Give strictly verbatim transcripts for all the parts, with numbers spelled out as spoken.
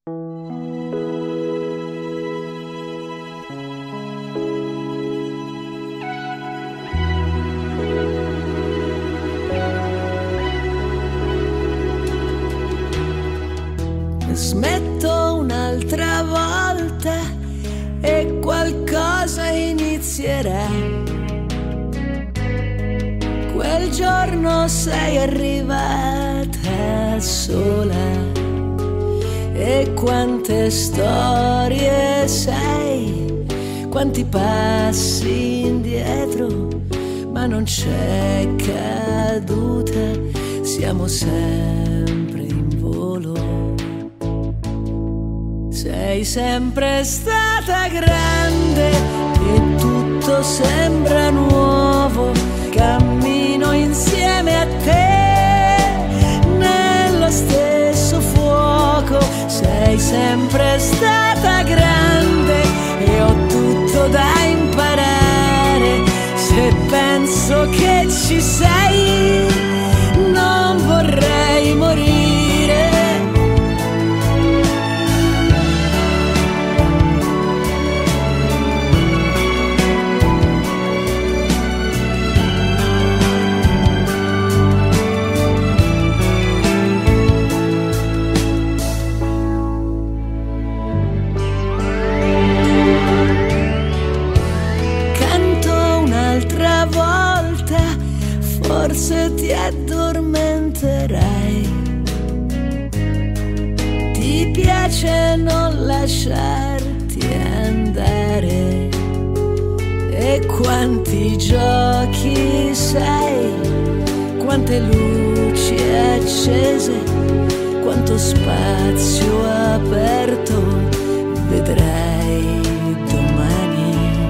Smetto un'altra volta e qualcosa inizierà. Quel giorno sei arrivata sola e quante storie sei, quanti passi indietro, ma non c'è caduta, siamo sempre in volo. Sei sempre stata grande e tutto sembra nuovo, cammino insieme a te nello stesso fuoco. Sei sempre stata grande e ho tutto da imparare. Se penso che ci sei, non vorrei morire. Forse ti addormenterai, ti piace non lasciarti andare, e quanti giochi sai, quante luci accese, quanto spazio aperto vedrai domani.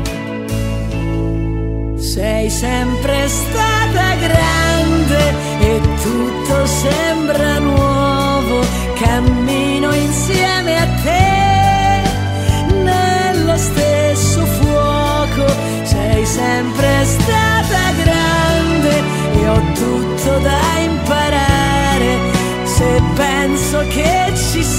Sei sempre stata grande e tutto sembra nuovo, cammino insieme a te nello stesso fuoco. Sei sempre stata grande e ho tutto da imparare. Se penso che ci